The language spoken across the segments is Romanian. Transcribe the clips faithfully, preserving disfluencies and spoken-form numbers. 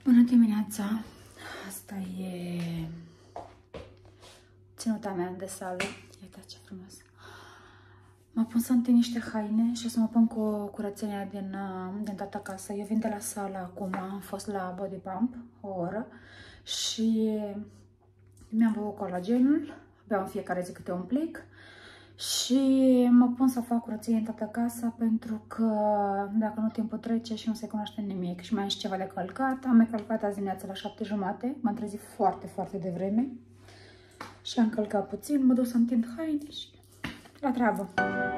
Bună dimineața! Asta e ținuta mea de sală. Uitați ce frumos! Mă pun să întind niște haine și o să mă pun cu curățenia din, din toată casa. Eu vin de la sală acum, am fost la Body Pump o oră și mi-am băut colagenul, beau în fiecare zi câte un plic și mă pun să fac curățenie în toată casa pentru că dacă nu timpul trece și nu se cunoaște nimic și mai am și ceva de călcat. Am mai călcat azi dimineața la șapte jumate, m-am trezit foarte, foarte devreme și am călcat puțin, mă duc să întind haine și la treabă.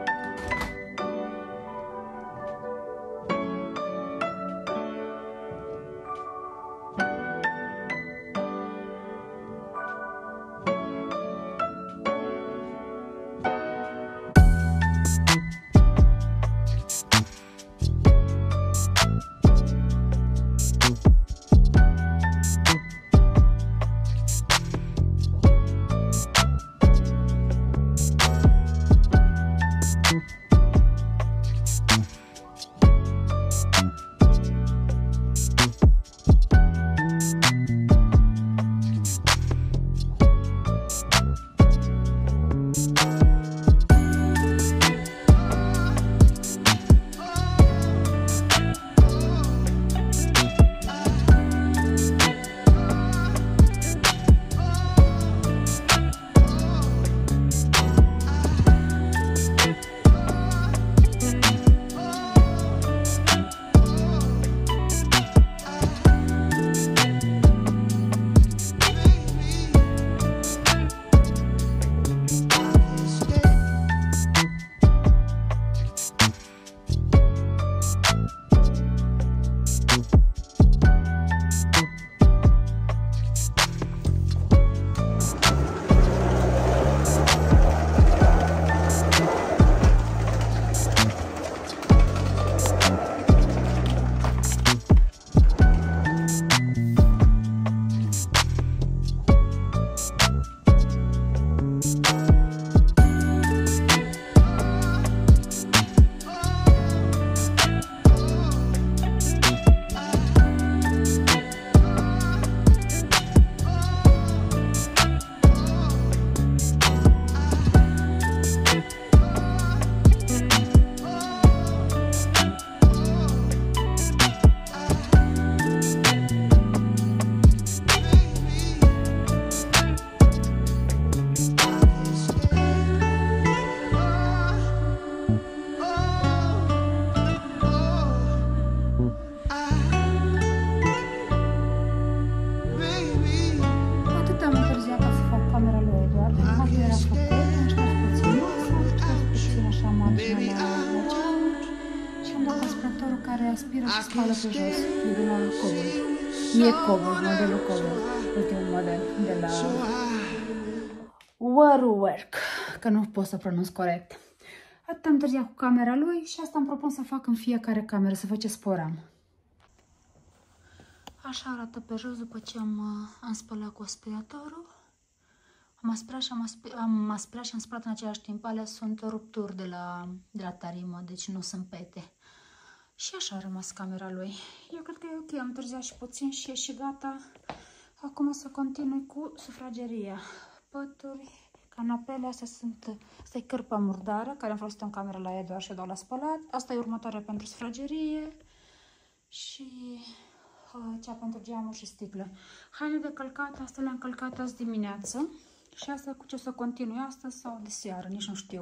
Aspiră și spală pe jos, e de la Cobol. E Cobol, modelul Cobol, ultimul model de la Waterwork, că nu pot să pronunț corect. Atât am târziat cu camera lui și asta îmi propun să fac în fiecare cameră, să văd ce spor am. Așa arată pe jos după ce am, am spălat cu aspiratorul. Am aspirat și am, aspir, am aspirat și am spălat în același timp. Alea sunt rupturi de la, de la tarimă, deci nu sunt pete. Și așa a rămas camera lui. Eu cred că e ok, am întârziat și puțin și e și gata. Acum o să continui cu sufrageria. Pături, canapele, astea sunt, asta e cârpa murdară, care am folosit în cameră la Eduard și o dau la spălat. Asta e următoarea pentru sufragerie și uh, cea pentru geamuri și sticle. Haine de călcat, astea le-am călcat azi dimineață și asta cu ce o să continui astăzi sau de seară, nici nu știu.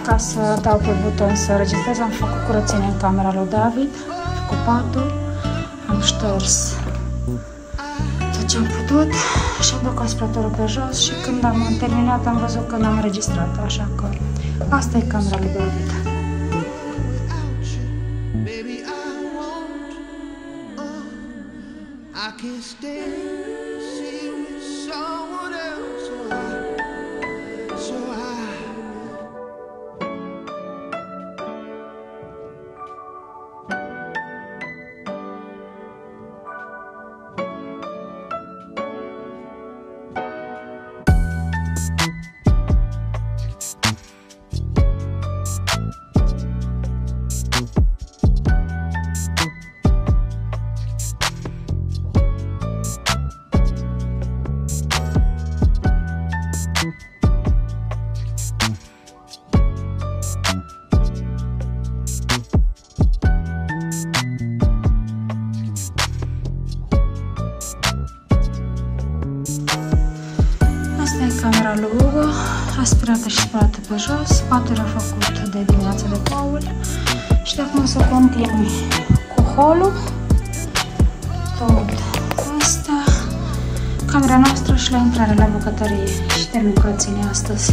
ca să dau pe buton să registrez, am făcut curățenie în camera lui David, am făcut patul, am șters tot ce am putut și am dat aspiratorul pe jos și când am terminat am văzut că n-am înregistrat, așa că asta e camera lui David. Camera lui Hugo, aspirată și spălată pe jos, patul era făcut de dimineața de Paul și de acum să continui cu holul, tot asta, camera noastră și la intrare la bucătărie și termin curățenia astăzi.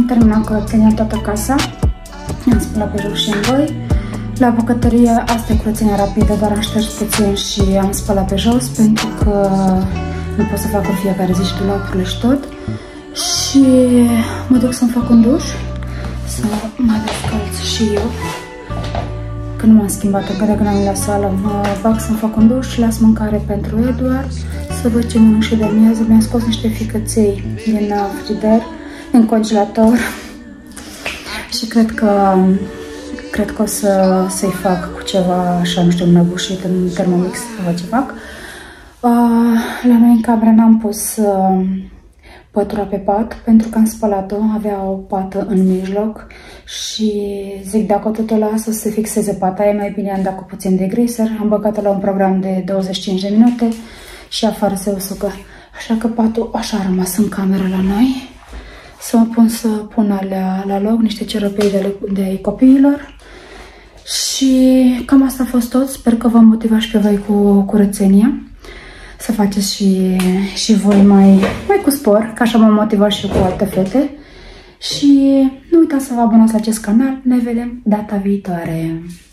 Am terminat curățenia toată casa. Am spălat pe jos și în voi. La bucătărie, asta e curățenia rapidă, doar am șters puțin și am spălat pe jos pentru că nu pot să fac în fiecare zi și dulapurile și tot. Și mă duc să-mi fac un duș, să mă descalț și eu. Că nu m-am schimbat încă de când am venit la sală, mă bag să-mi fac un duș, las mâncare pentru Eduard, să văd ce mănânc și de mieză. Mi-am scos niște ficăței din frigider, din congelator și cred că cred că o să, să-i fac cu ceva așa, nu știu, înăbușit în Thermomix, să văd ce fac. Uh, la noi în cameră n-am pus uh, pătura pe pat pentru că am spălat-o, avea o pată în mijloc și zic dacă tot o las o să se fixeze pata, e mai bine am dat cu puțin de griser, am băgat-o la un program de douăzeci și cinci de minute și afară se usucă. Așa că patul așa a rămas în cameră la noi. Să mă pun să pun alea la loc, niște ceropei de, de copiilor. Și cam asta a fost tot. Sper că v-am motivat și pe voi cu curățenia. Să faceți și, și voi mai, mai cu spor, că așa m-am motivat și eu cu alte fete. Și nu uitați să vă abonați la acest canal. Ne vedem data viitoare.